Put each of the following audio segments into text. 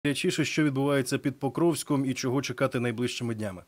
Гарячіше, що відбувається під Покровськом і чого чекати найближчими днями?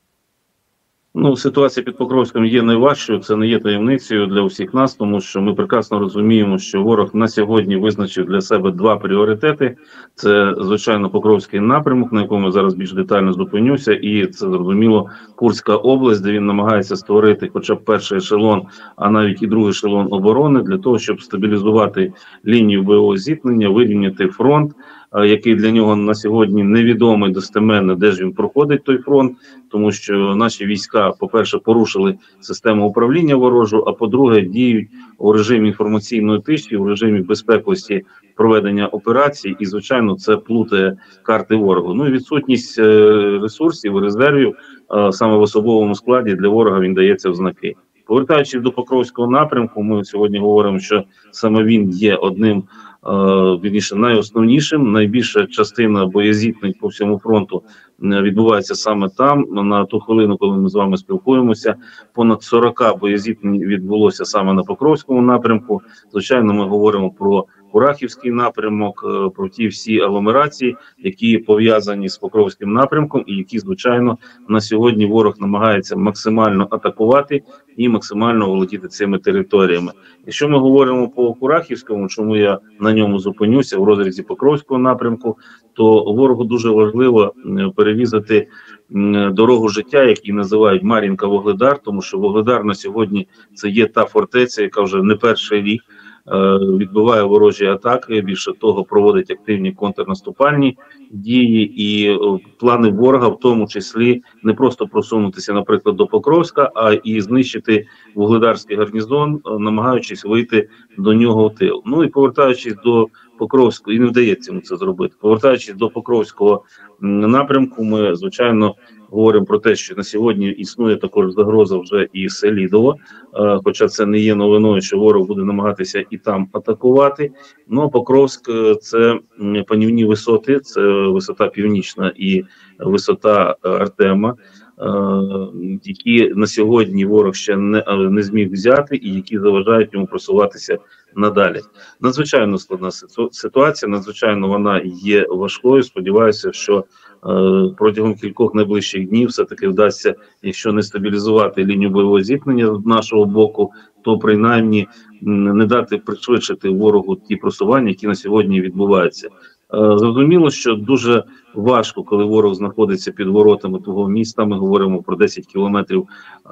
Ну, ситуація під Покровськом є найважчою, це не є таємницею для усіх нас, тому що ми прекрасно розуміємо, що ворог на сьогодні визначив для себе два пріоритети. Це, звичайно, Покровський напрямок, на якому я зараз більш детально зупинюся, і це, зрозуміло, Курська область, де він намагається створити хоча б перший ешелон, а навіть і другий ешелон оборони, для того, щоб стабілізувати лінію бойового зіткнення, вирівняти фронт, який для нього на сьогодні невідомий достеменно, де ж він проходить той фронт, тому що наші війська, по-перше, порушили систему управління ворожу, а по-друге, діють у режимі інформаційної тиші, у режимі безпековості проведення операцій, і, звичайно, це плутає карти ворогу. Ну і відсутність ресурсів, резервів, саме в особовому складі для ворога він дається в знаки. Повертаючись до Покровського напрямку, ми сьогодні говоримо, що саме він є одним, вірніше, найосновнішим. Найбільша частина боєзіткнень по всьому фронту відбувається саме там. На ту хвилину, коли ми з вами спілкуємося, понад 40 боєзіткнень відбулося саме на Покровському напрямку. Звичайно, ми говоримо про Курахівський напрямок, про ті всі агломерації, які пов'язані з Покровським напрямком і які, звичайно, на сьогодні ворог намагається максимально атакувати і максимально володіти цими територіями. Якщо ми говоримо по Курахівському, чому я на ньому зупинюся в розрізі Покровського напрямку, то ворогу дуже важливо перерізати дорогу життя, які називають Мар'їнка-Вугледар, тому що Вугледар на сьогодні це є та фортеця, яка вже не перший рік відбиває ворожі атаки, більше того, проводить активні контрнаступальні дії, і плани ворога в тому числі не просто просунутися, наприклад, до Покровська, а і знищити Вугледарський гарнізон, намагаючись вийти до нього в тил. Ну і повертаючись до Покровського, і не вдається йому це зробити, повертаючись до Покровського напрямку, ми, звичайно, говоримо про те, що на сьогодні існує також загроза вже і Селідово, хоча це не є новиною, що ворог буде намагатися і там атакувати. Ну, Покровськ – це панівні висоти, це висота Північна і висота Артема, які на сьогодні ворог ще не зміг взяти і які заважають йому просуватися надалі. Надзвичайно складна ситуація, надзвичайно вона є важкою. Сподіваюся, що протягом кількох найближчих днів все-таки вдасться, якщо не стабілізувати лінію бойового зіткнення з нашого боку, то принаймні не дати пришвидшити ворогу ті просування, які на сьогодні відбуваються. Зрозуміло, що дуже важко, коли ворог знаходиться під воротами того міста. Ми говоримо про 10 кілометрів,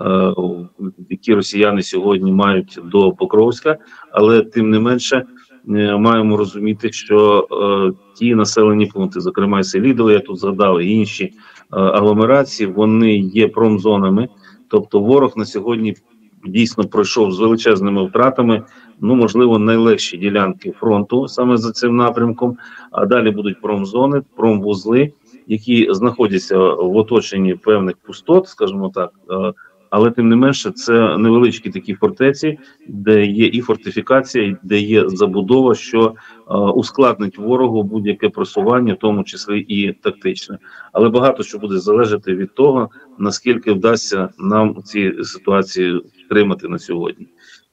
які росіяни сьогодні мають до Покровська, але тим не менше маємо розуміти, що ті населені пункти, зокрема і Селідово, я тут згадав, і інші агломерації, вони є промзонами, тобто ворог на сьогодні дійсно пройшов з величезними втратами, ну, можливо, найлегші ділянки фронту саме за цим напрямком, а далі будуть промзони, промвузли, які знаходяться в оточенні певних пустот, скажімо так, але тим не менше це невеличкі такі фортеці, де є і фортифікація, де є забудова, що ускладнить ворогу будь-яке просування, в тому числі і тактичне. Але багато що буде залежати від того, наскільки вдасться нам ці ситуації втримати на сьогодні.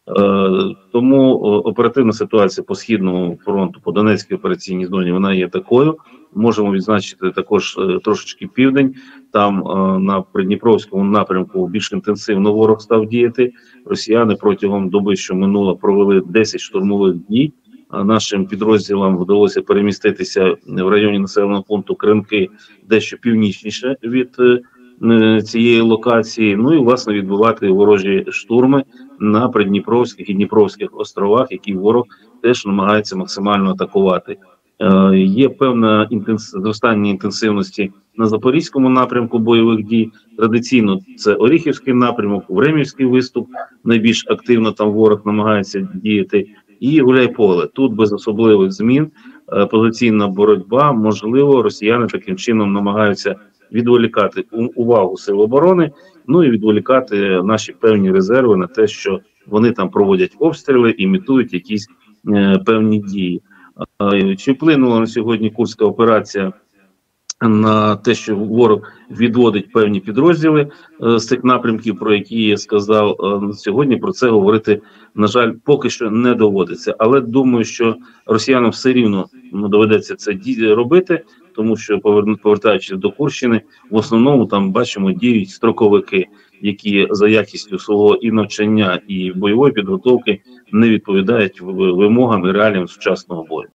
Тому оперативна ситуація по Східному фронту, по Донецькій операційній зоні, вона є такою. Можемо відзначити також трошечки південь, там на Придніпровському напрямку більш інтенсивно ворог став діяти. Росіяни протягом доби, що минуло, провели 10 штурмових дій. Нашим підрозділам вдалося переміститися в районі населеного пункту Кримки дещо північніше від цієї локації, ну і, власне, відбивати ворожі штурми на Придніпровських і Дніпровських островах, які ворог теж намагається максимально атакувати. Є певна зростання інтенсивності на Запорізькому напрямку бойових дій. Традиційно це Оріхівський напрямок, Времівський виступ, найбільш активно там ворог намагається діяти, і Гуляйполе. Тут без особливих змін, позиційна боротьба, можливо, росіяни таким чином намагаються відволікати увагу сил оборони, ну і відволікати наші певні резерви на те, що вони там проводять обстріли, імітують якісь певні дії. Чи вплинула на сьогодні Курська операція на те, що ворог відводить певні підрозділи з цих напрямків, про які я сказав, сьогодні про це говорити, на жаль, поки що не доводиться. Але думаю, що росіянам все рівно доведеться це робити, тому що повертаючись до Курщини, в основному там бачимо діють строковики, які за якістю свого і навчання, і бойової підготовки не відповідають вимогам і реаліям сучасного бою.